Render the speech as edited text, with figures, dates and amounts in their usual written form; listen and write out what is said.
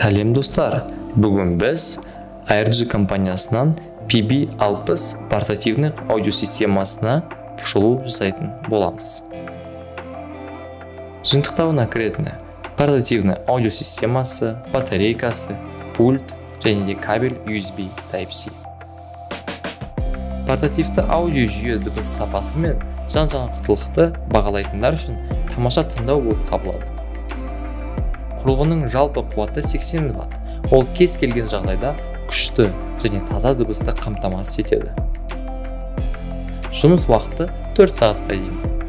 Сәлем достар, бүгін біз ARG компаниясынан PB60 портативный аудиосистемасына қосылу жасайтын боламыз. Жиынтықтауына кіретіні портативный аудиосистемасы, батарейкасы, пульт және де кабель USB Type-C. Портативті аудио жүйе дыбыс сапасы мен жан-жақты бағалайтындар үшін тамаша таңдау болып табылады. Құрылғының жалпы қуаты 80 Вт. Ол кез келген жағдайда күшті және таза дыбысты қамтамасыз етеді. Жұмыс уақыты 4 сағатқа дейін.